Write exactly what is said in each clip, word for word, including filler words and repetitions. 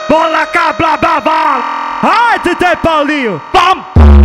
bola cabra baba. Ai, D J Paulinho, vamos!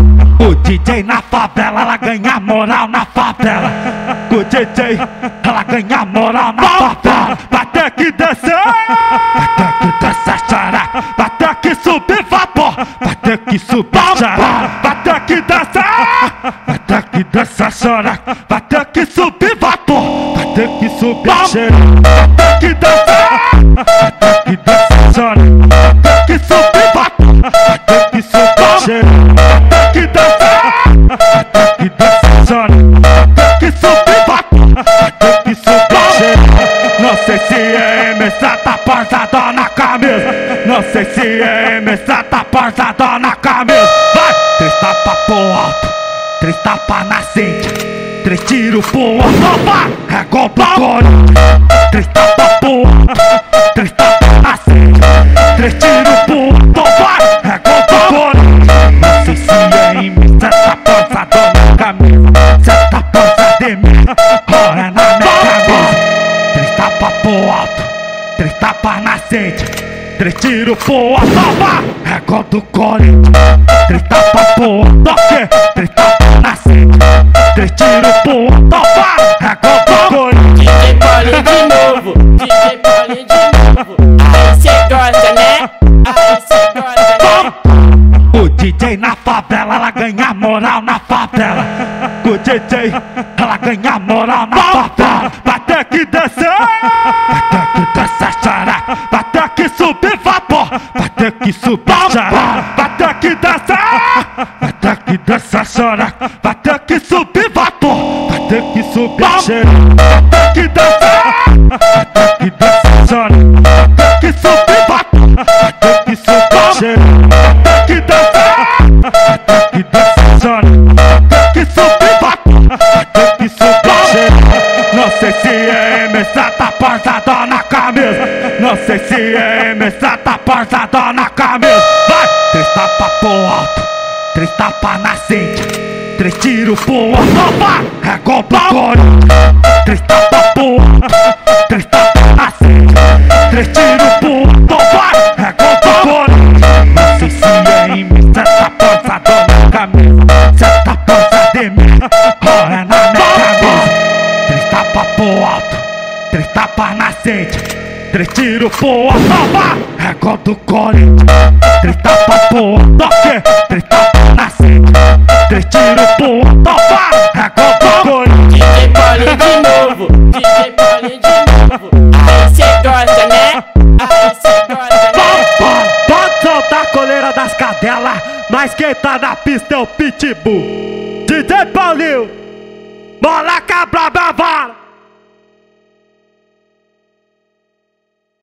O D J na favela, ela ganha moral na favela. O D J, ela ganha moral na favela. Vai ter que descer, vai ter que descer, xará. Vai ter que subir vapor, vai ter que subir, xará. Vai ter que descer, vai ter que descer, xará. Vai ter que subir vapor, vai ter que subir, xará. Vai ter que descer, vai ter que descer, xará. Vai ter que subir vapor, vai ter que subir, xará. Vai ter que descer, vai ter que descer, xará. Vai ter que subir vapor, vai ter que subir, xará. Não sei se é M S, tá posada na camisa. Não sei se é M S, tá posada na camisa. Vai! Três tapas pro alto, três tapas na cinta, três tiros pro alto, vai! É gol do Corinthians. Três tapas pro alto, três tapas na cinta, três tiros pro alto, vai! É gol do Corinthians. Não sei se é M S, tá posada na camisa. Cê tá posada em mim, ou é na minha camisa. Três tapas pro alto, três tapas na cinta, três tiros pro alto, vai! É gol do Corinthians. Três tapas pro alto, três tapas na cinta, três tiros pro alto, vai! É gol do Corinthians. D J Paulinho de novo, D J Paulinho de novo. Aí cê gosta, né? Aí cê gosta, né? O D J na favela, ela ganha moral na favela. O D J, ela ganha moral na favela. Vai ter que descer, vai ter que descer, xará. Vai ter que subir vapor, vai ter que subir, xará. Vai ter que descer, vai ter que descer, xará. Vai ter que subir vapor, vai ter que subir, xará. Vai ter que descer, vai ter que descer, xará. Vai ter que subir vapor, vai ter que subir, xará. Vai ter que descer, vai ter que descer, xará. Vai ter que subir vapor, vai ter que subir, xará. Não sei se é M S, tá posada na camisa. Não sei se é M S, tá posada na camisa. Vai! Três tapas pro alto, três tapas na cinta, três tiros pro alto, vai! É gol do Corinthians. Três tapas pro alto, três tapas na cinta, três tiros pro alto, vai! É gol do Corinthians. Não sei se é M S, tá posada na camisa. Cê tá posada em mim, ou é na minha camisa. Três tapas pro alto, três tapas na cinta, três tiros pro alto, vai! É gol do Corinthians. Três tapas pro alto, três tapas na cinta, três tiros pro alto, vai! É gol do Corinthians. D J Paulinho de novo, D J Paulinho de novo. Aí cê gosta, né? Aí cê gosta, né? Pode soltar a coleira das cadelas, mas quem tá na pista é o Pitbull. D J Paulinho, bola cabra.